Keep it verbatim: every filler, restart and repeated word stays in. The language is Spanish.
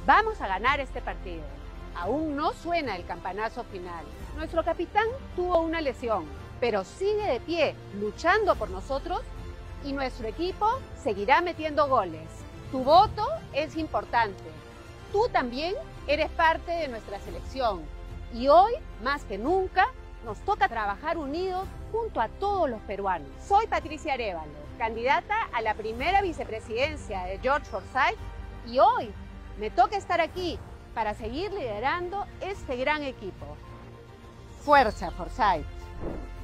Vamos a ganar este partido. Aún no suena el campanazo final. Nuestro capitán tuvo una lesión, pero sigue de pie, luchando por nosotros, y nuestro equipo seguirá metiendo goles. Tu voto es importante. Tú también eres parte de nuestra selección. Y hoy, más que nunca, nos toca trabajar unidos junto a todos los peruanos. Soy Patricia Arévalo, candidata a la primera vicepresidencia de George Forsyth, y hoy me toca estar aquí para seguir liderando este gran equipo. ¡Fuerza, Forsyth!